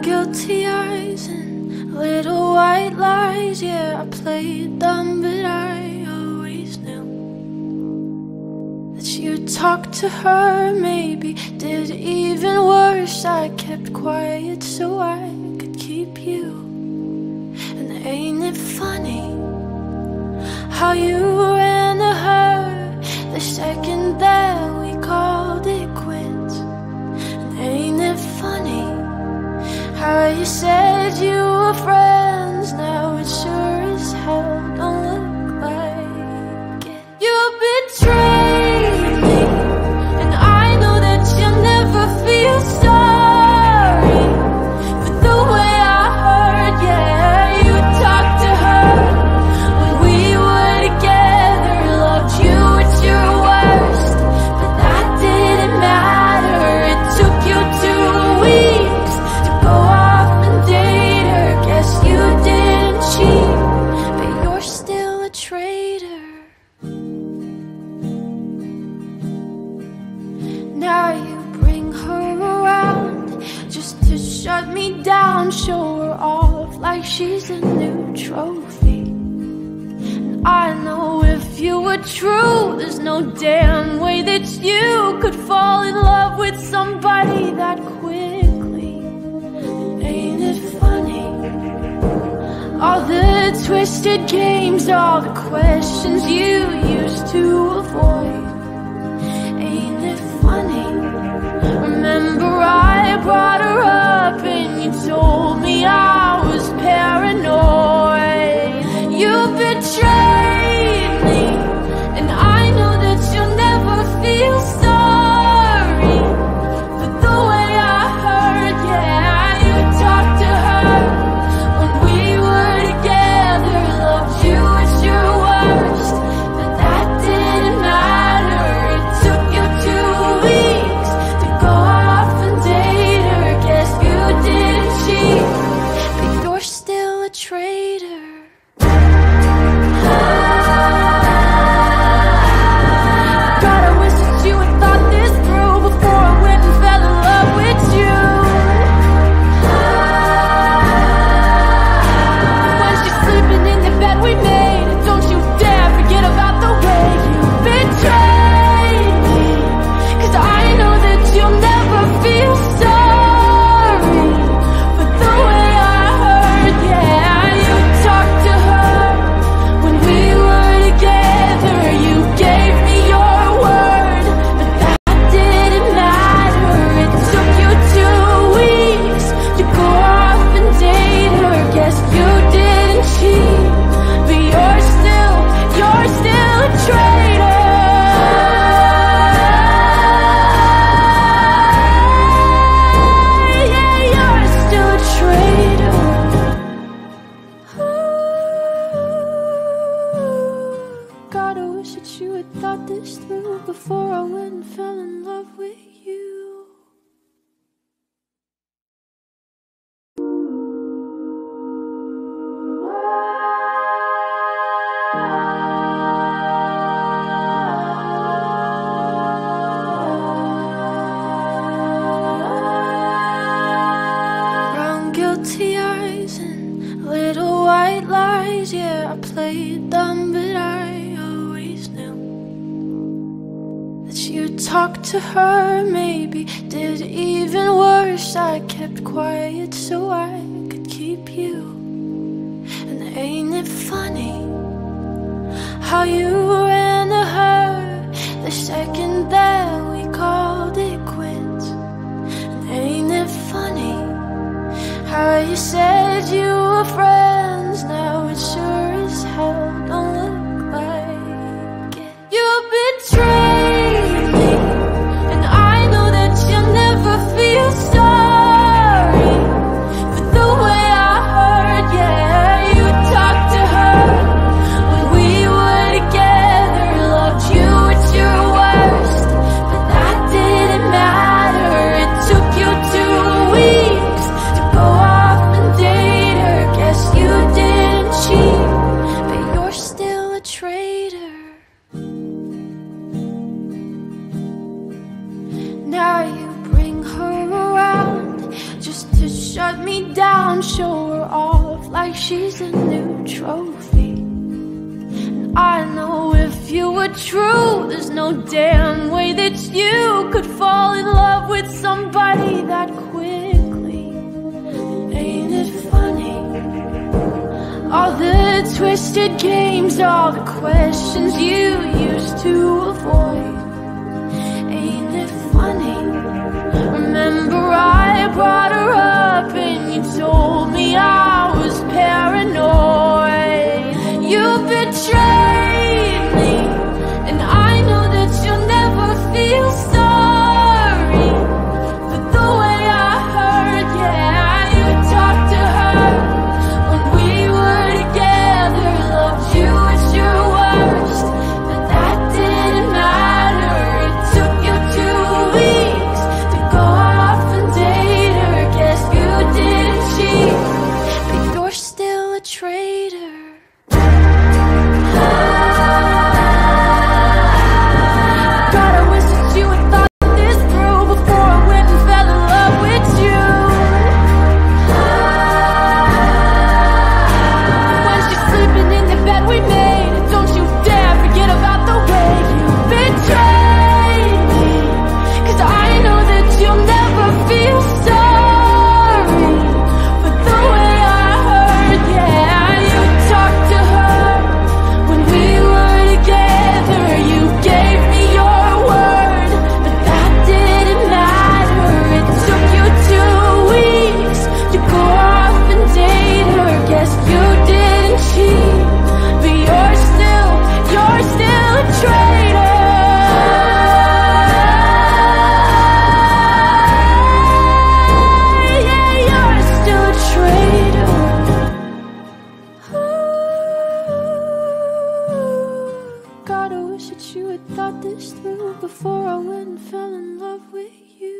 guilty eyes and little white lies. Yeah, I played dumb, but I always knew that you'd talk to her. Maybe did even worse, I kept quiet so I could keep you. And ain't it funny how you ran to her the second that we called it quits? And ain't it funny how you said you were friends, now it sure as hell don't look like it. You betrayed me, and I know that you'll never feel sorry for the way I hurt. Yeah, you talked to her when we were together, loved you at your worst, but that didn't matter. It took you 2 weeks to go off and date her. Guess you didn't cheat, but you're still a traitor. Now you bring her around just to shut me down, show her off like she's a new trophy. And I know if you were true, there's no damn way that you could fall in love with somebody that quickly. Ain't it funny, all the twisted games, all the questions you used to avoid? Ain't it funny, remember I brought her up and you told me I was paranoid. You betrayed me, and I know that you'll never feel sorry for the way I hurt. Yeah, you talked to her when we were together, loved you at your worst, but that didn't matter. It took you 2 weeks to go off and date her. Guess you didn't cheat, but you're still a traitor. God, I wish that you had thought this through before I went and fell in love with you. When she's sleeping in the bed we made, don't you dare forget about the way you betrayed me, 'cause I know that you'll never feel sorry for the way I hurt. Yeah, you talked to her when we were together, you gave me your word, but that didn't matter. It took you 2 weeks to go off and date her. Guess you didn't cheat, but you're still a traitor. Yeah, you're still a traitor. God, I wish that you had thought this through before I went and fell in love with you. Brown guilty eyes and little white lies. Yeah, I played dumb, but I always knew that you'd talk to her. Maybe did even worse, I kept quiet so I could keep you. And ain't it funny how you ran to her the second that we called it quits? And ain't it funny how you said you were friends, now it sure as hell don't look like it. You betrayed me, and I know that you'll never feel sorry for the way I hurt. Yeah, you talked to her when we were together, loved you at your worst, but that didn't matter. It took you 2 weeks to go off and date her. Guess you didn't cheat, but you're still to shut me down, show her off like she's a new trophy. And I know if you were true, there's no damn way that you could fall in love with somebody that quickly. Ain't it funny? All the twisted games, all the questions you used to avoid. Ain't it funny? Remember I brought her up and you told me I was paranoid. You betrayed me, and I know that you'll never feel sorry for the way I hurt. Yeah, you talked to her when we were together, loved you at your worst, but that didn't matter. It took you 2 weeks to go off and date her. Guess you didn't cheat, but you're still a traitor. God, I wish that you had thought this through before I went and fell in love with you. When she's sleeping in the bed we made, don't you dare forget about the way you betrayed me. 'Cause I know that you'll never feel sorry for the way I hurt. Yeah, you talked to her when we were together. You gave me your word, but that didn't matter. It took you 2 weeks to go off and date her. Guess you didn't cheat, but you're still a traitor. Yeah, you're still a traitor. God, I wish that you had thought this through before I went and fell in love with you.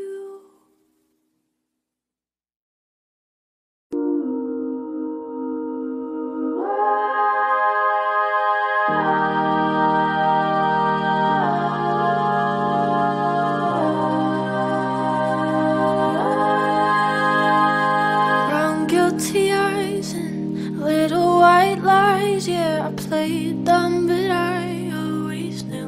Brown guilty eyes and little white lies. Yeah, I played dumb, but I always knew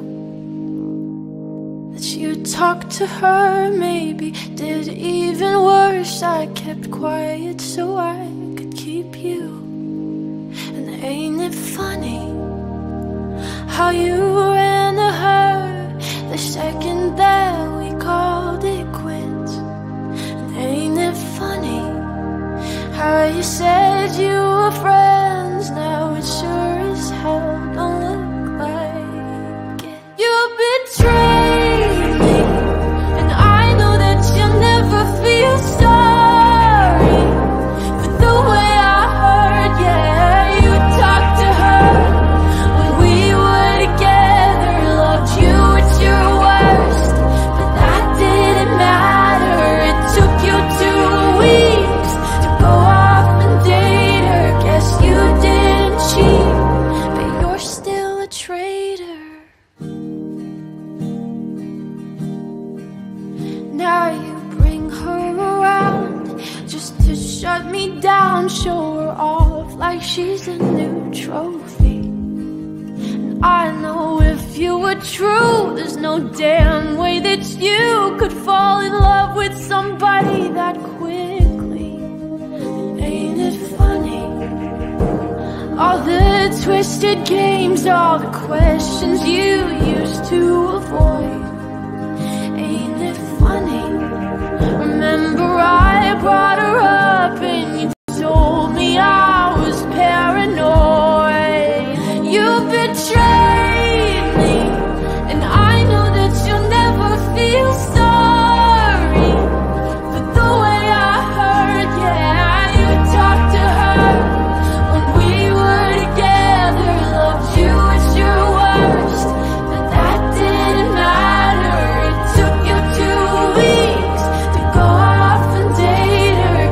that you talked to her, maybe did even worse. I kept quiet so I could keep you. And ain't it funny how you ran to her the second that we called it quits? And ain't it funny how you said you were friends, now it sure as hell don't look like it. You betrayed me, and I know that you'll never feel sorry for the way I hurt. Yeah, you talked to her when we were together, loved you at your worst, but that didn't matter. It took you 2 weeks to go off and date her. Guess you didn't cheat, but you're still a traitor. Now you bring her around just to shut me down, show her off like she's a new trophy. And I know if you were true, there's no damn way that you could fall in love with somebody that quickly. Ain't it funny? All the twisted games, all the questions you used to avoid. Ain't it funny? Remember I brought her up and you told me I was paranoid. You betrayed me, and I know that you'll never feel sorry for the way I hurt. Yeah, you talked to her when we were together, loved you at your worst, but that didn't matter. It took you 2 weeks to go off and date her.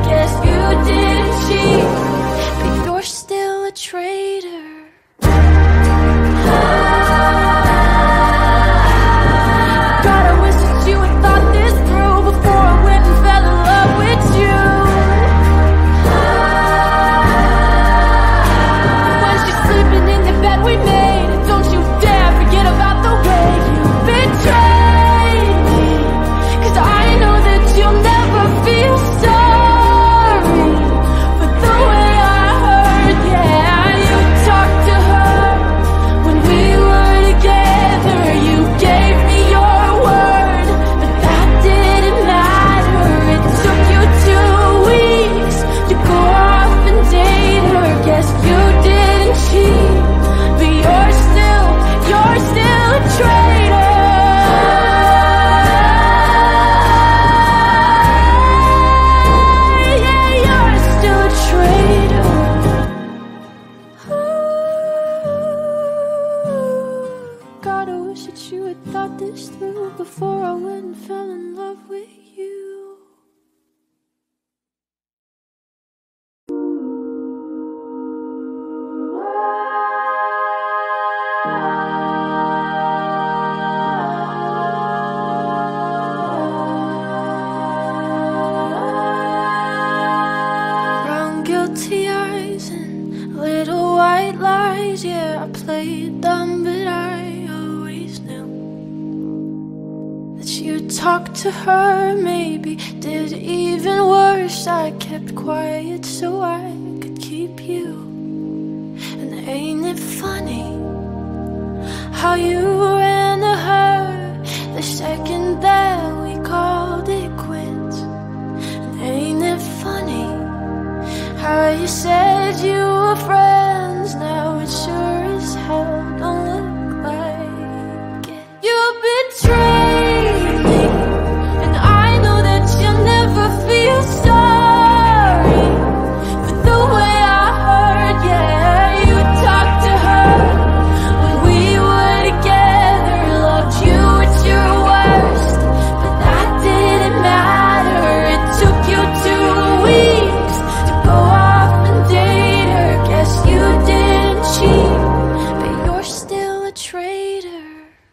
guilty eyes and little white lies. Yeah, I played dumb, but I always knew that you'd talk to her. Maybe did even worse, I kept quiet so I could keep you. And ain't it funny how you ran to her the second that we called it quits? And ain't it funny how you said you were friends? Now it sure as hell don't look like it. You betrayed me, and I know that you'll never feel sorry for the way I hurt. Yeah, you talked to her when we were together, loved you at your worst, but that didn't matter. It took you 2 weeks to go off and date her. Guess you didn't cheat, but you're still a traitor.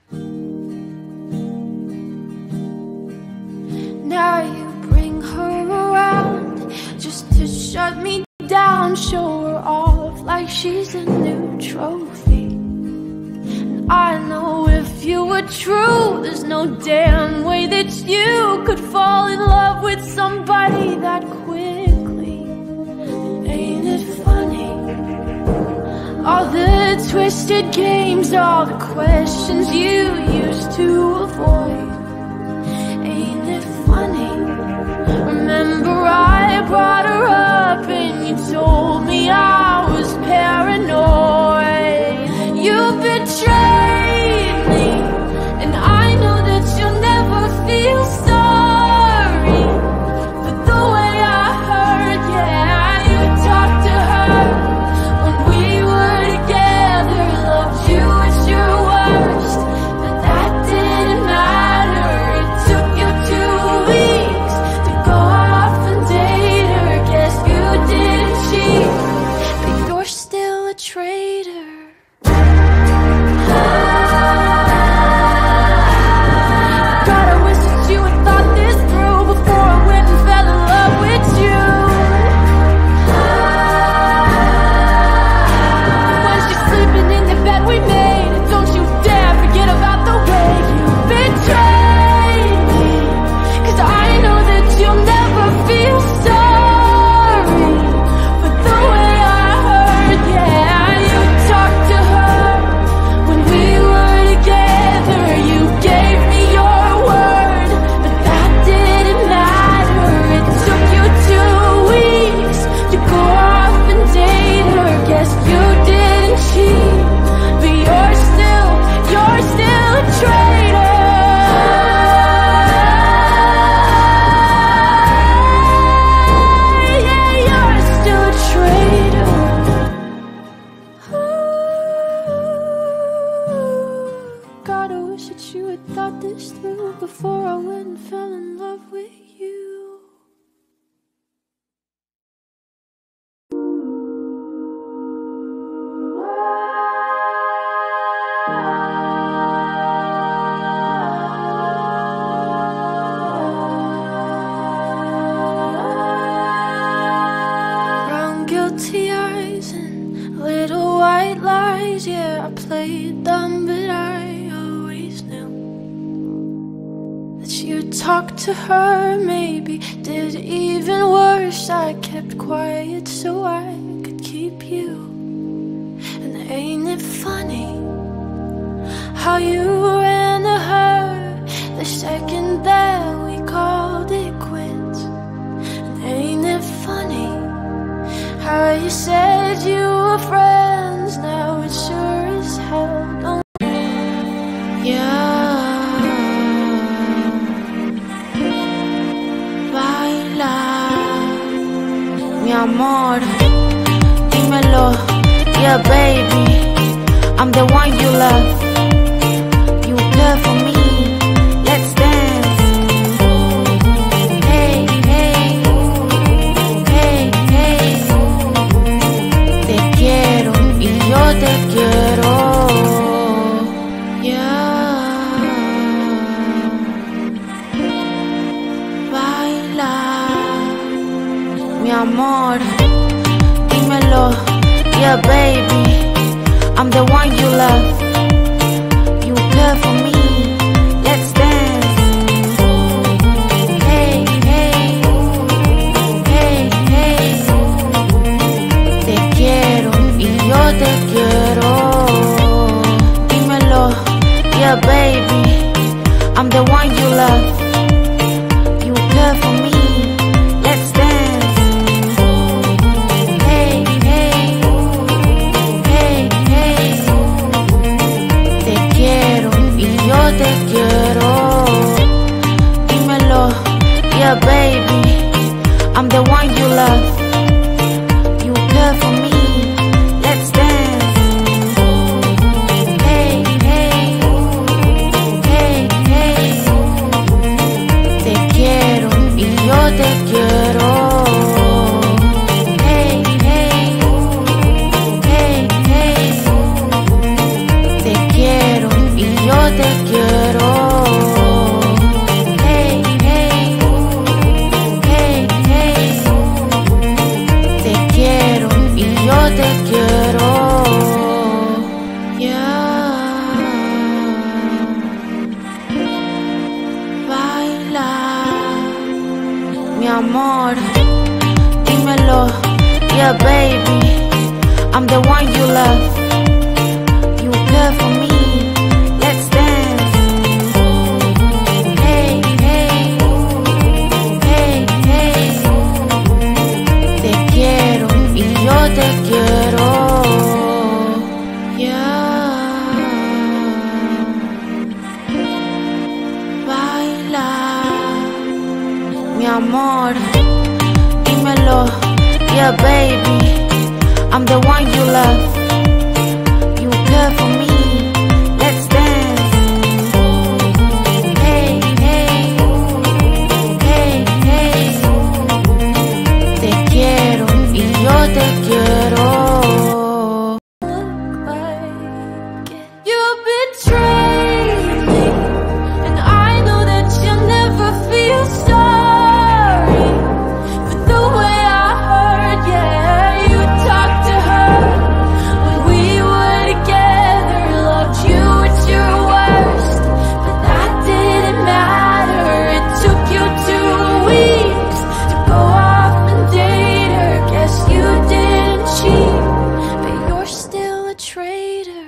Now you bring her around just to shut me down, show her off like she's a new trophy. And I know if you were true, there's no damn way that you could fall in love with somebody that quickly. Ain't it funny? All the twisted games, all the questions you used to avoid. Ain't it funny? Remember I brought her up and you told me I was paranoid. You betrayed me, and I know that you'll never feel sorry for the way I hurt. Yeah, you talked to her when we were together, loved you at your worst, but that didn't matter. It took you 2 weeks to go off and date her. Guess you didn't cheat, but you're still a traitor. God, I wish that you had thought this through before I went and fell in love with you. When she's sleeping in the bed we made, don't you dare forget about the way you betrayed me, 'cause I know that you'll never feel sorry for the way I hurt. Yeah, you talked to her when we were together, you gave me your word, but that didn't matter. It took you 2 weeks to go off and date her. Guess you didn't cheat, but you're still a traitor. Yeah, you're still a traitor. God, I wish that you had thought this through before I went and fell in love with you. Brown guilty eyes and little white lies. Yeah, I played dumb, but I always knew that you'd talk to her. Maybe did even worse, I kept quiet so I could keep you. And ain't it funny how you ran to her the second that we called it quits? And ain't it funny how you said you were friends? Now it sure as hell don't. Yeah, baila, mi amor, dímelo. Yeah, baby, I'm the one you love. You care for me, let's dance. Hey, hey, hey, hey. Te quiero y yo te quiero. Yeah, baila, mi amor, dímelo, yeah baby, I'm the one you love. You care for me, let's dance. Hey, hey, hey, hey. Te quiero y yo te quiero. Dímelo, yeah baby, I'm the one you love. You care for me, let's dance. Hey, hey, hey, hey. Te quiero y yo te quiero. Dímelo, yeah baby, I'm the one you love. You care for me, let's dance. Hey, hey, hey, hey. Te quiero y yo te quiero. Hey, hey, hey, hey. Te quiero y yo te quiero. Hey, hey, hey, hey. Te quiero y yo te quiero. Yeah. Baila, mi amor, dímelo, yeah baby, I'm the one you love. You care for me, let's dance. Hey, hey, hey, hey. Te quiero y yo te quiero. Yeah. Baila, mi amor, dímelo, yeah baby, I'm the one you love. You care for me, let's dance. Hey, hey, hey, hey. Te quiero y yo te quiero. You betrayed me, and I know that you'll never feel sorry. But the way I heard, yeah, you talked to her when we were together, loved you at your worst. But that didn't matter, it took you 2 weeks to go off and date her. Guess you didn't cheat, but you're still a traitor.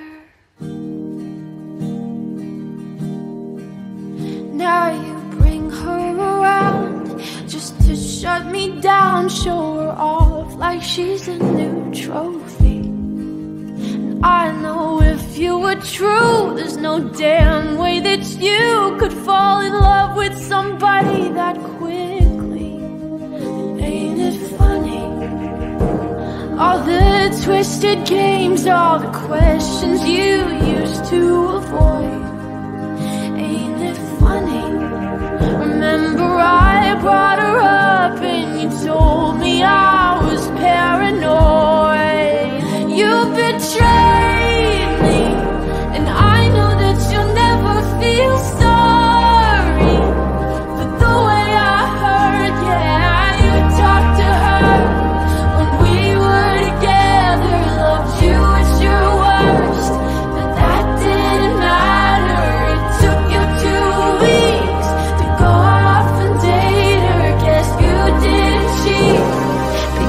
Now you bring her around just to shut me down, show her off like she's a new trophy. And I know if you were true, there's no damn way that you could fall in love with somebody that quickly. Ain't it funny? All the twisted games, all the questions you used to avoid. Ain't it funny? Remember I brought her up and you told me I was paranoid. You betrayed me, and I know that you'll never feel sorry. But the way I heard, yeah, you talked to her when we were together, loved you at your worst. But that didn't matter, it took you 2 weeks to go off and date her. Guess you didn't cheat, but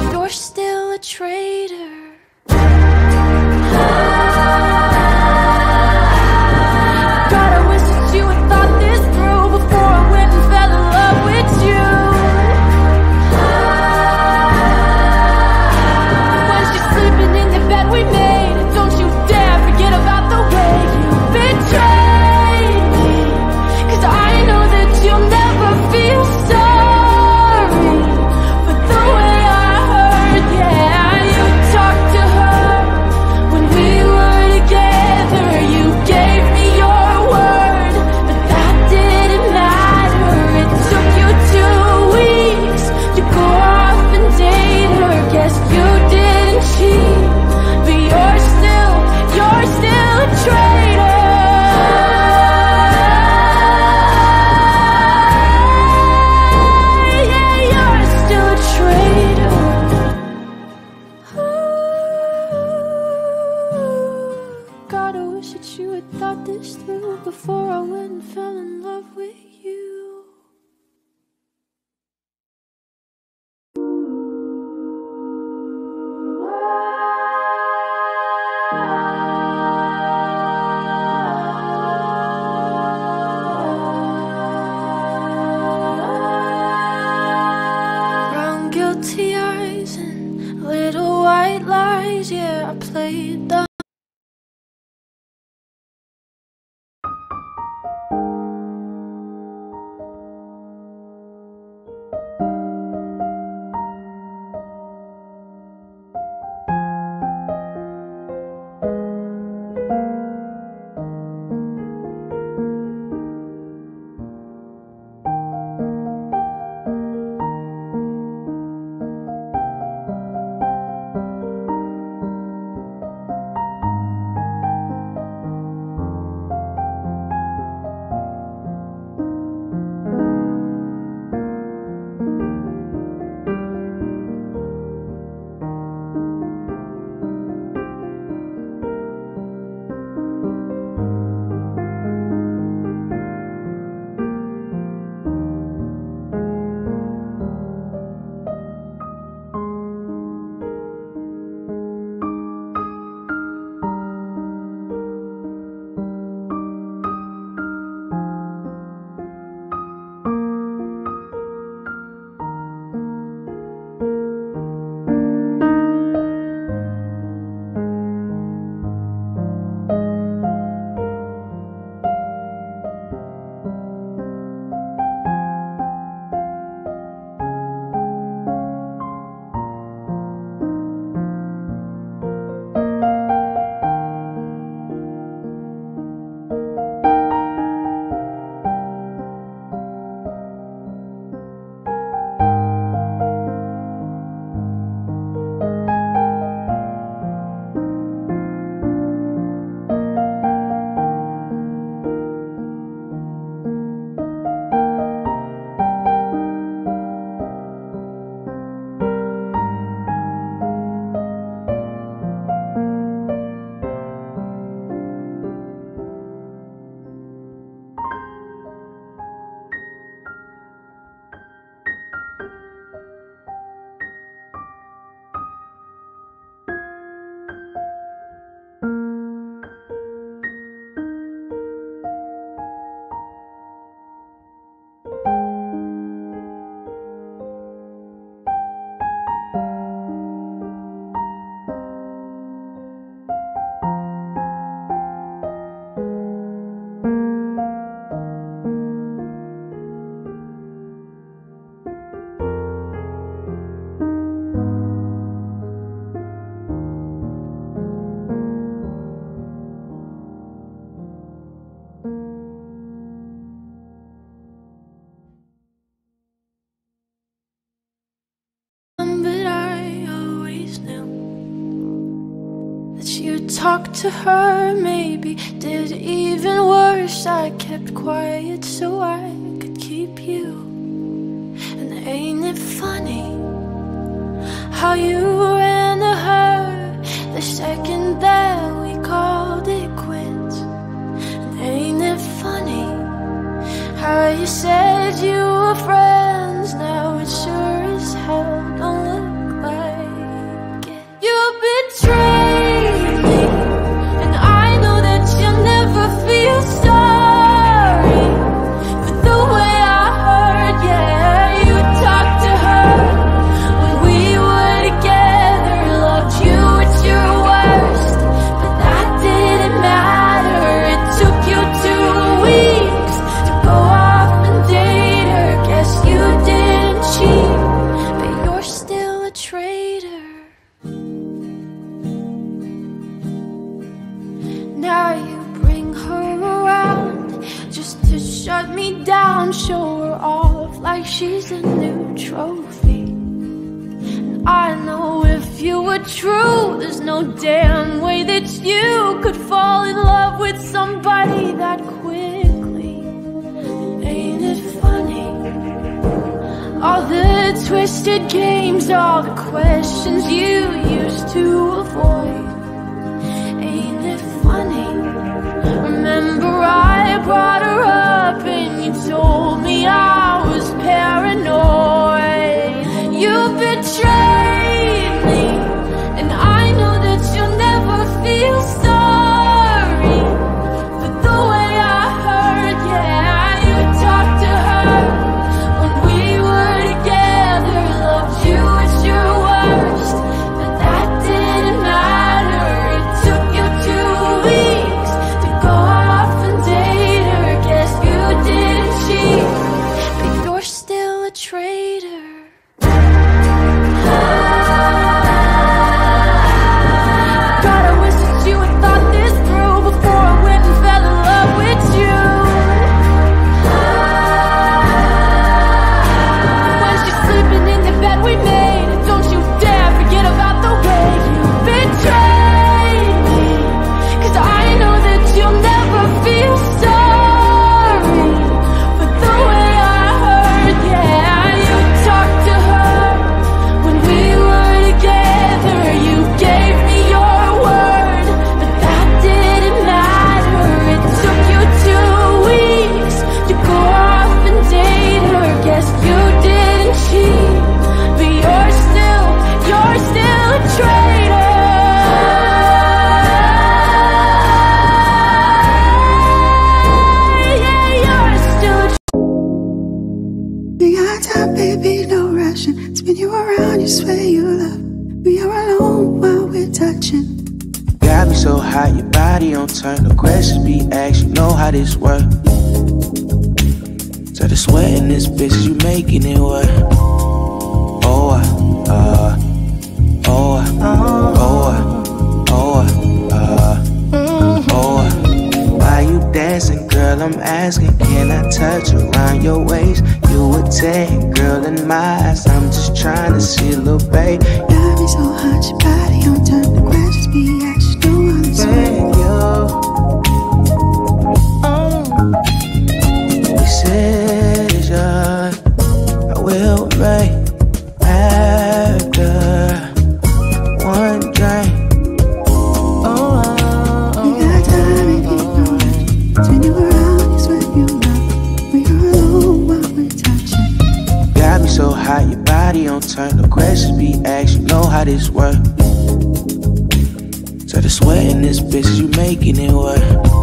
little white lies, yeah, I played them. But I always knew that you talked to her, maybe did even worse. I kept quiet so I could keep you. And ain't it funny how you ran to her the second that we called it quits? And ain't it funny how you said you were friends, now it sure as hell don't look like it. You betrayed me, and I know that you'll never feel sorry for the way I hurt. Yeah, you talked to her when we were together, loved you at your worst, but that didn't matter. It took you 2 weeks to go off and date her. Guess you didn't cheat, but you're still a traitor. Now you bring her around just to shut me down, show her off like she's a new trophy. And I know if you were true, there's no damn way that you could fall in love with somebody that quickly. Ain't it funny? All the twisted games, all the questions you used to avoid. Ain't it funny? Remember I brought her up and you told me I was paranoid. You betrayed me, and I know that you'll never feel sorry for the way I hurt. Yeah, you talked to her when we were together, loved you at your worst, but touching. Got me so hot, your body on turn. No questions be asked, you know how this work. So the sweat in this bitch, you making it work. Oh, why you dancing, girl? I'm asking, can I touch around your waist? You a 10, girl, in my eyes. I'm just trying to see a little babe. Got me so hot, your body on turn. The questions be asked, you know how this work. Decision I will make after one drink. You got time and ignorance. Turn you around, it's when you love. We are alone while we're touching. Got me so hot, your body on turn. No questions be asked, you know how this work. So the sweat in this bitch, you making it work.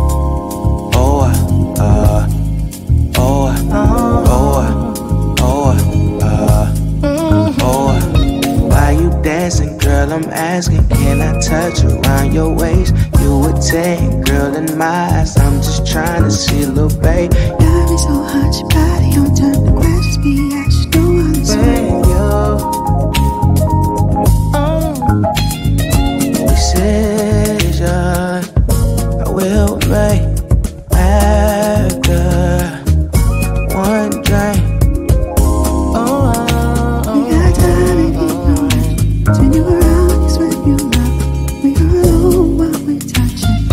Why you dancing, girl? I'm asking, can I touch around your waist? You a 10, girl, in my eyes. I'm just trying to see a little babe. Got me so hot, your body on turn. The questions be asked, you know how this work. Decision I will make after one drink. You got time and ignorance. Turn you around, it's when you love. We are alone while we're touching.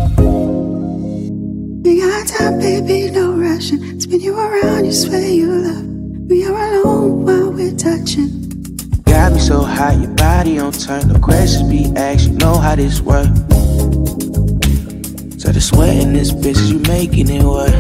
We got time, baby, no rushing. Spin you around, you swear you love. We are alone while we're touching. Got me so hot, your body on turn. No questions be asked, you know how this work. So the sweat in this bitch, you making it work.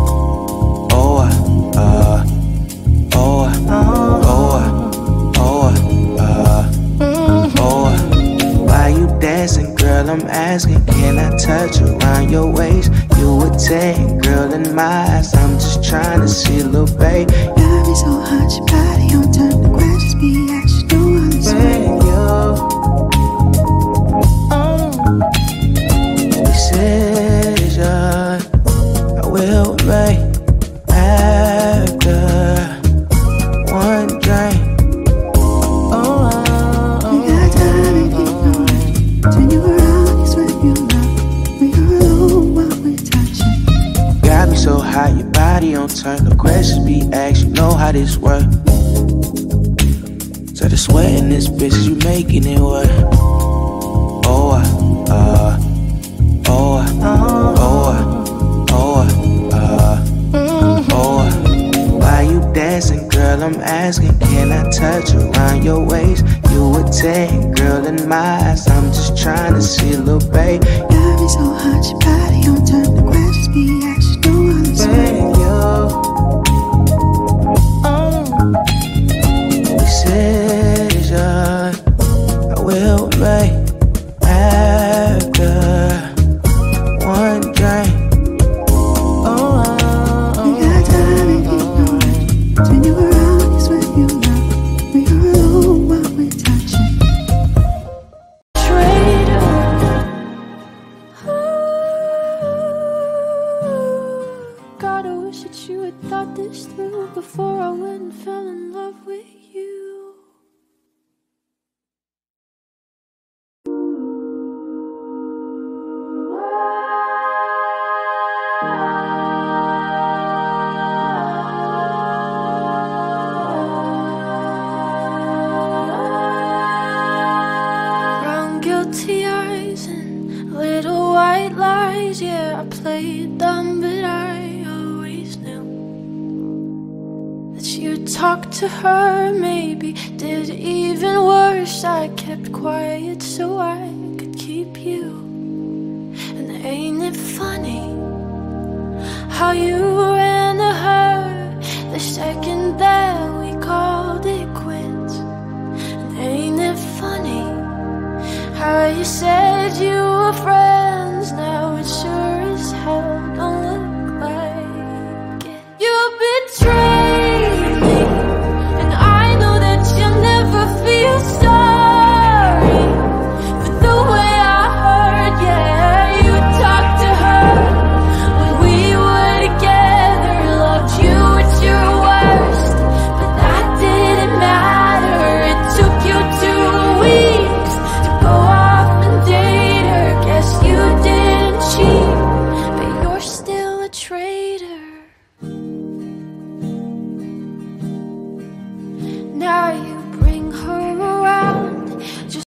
Why you dancing, girl? I'm asking, can I touch around your waist? You a 10, girl, in my eyes. I'm just trying to see a little babe. Got me so hot, your body on turn. The questions be asked, you know how this work. Decision I will make after one drink. You got time and ignorance. Turn you around, it's when you love. We are alone while we're touching. Got me so hot, your body on turn. No questions be asked, you know how this work. So the sweat in this bitch, you making it work. Why you dancing, girl? I'm asking, can I touch around your waist? You a 10, girl, in my eyes. I'm just trying to see a little babe. Got me so hot, your body on turn. The questions be asked, you know how this work. Decision I will make after one drink. You got time and ignorance. Turn you around, it's when you love. We are alone while we're touching. Traitor. God, I wish that you had thought this through before I went and fell in love with you. Brown guilty eyes and little white lies. Yeah, I played dumb, but I always knew that you'd talk to her. Maybe did even worse. I kept quiet so I could keep you. And ain't it funny how you ran to her the second that we called it quits? And ain't it funny how you said you were friends? Now it's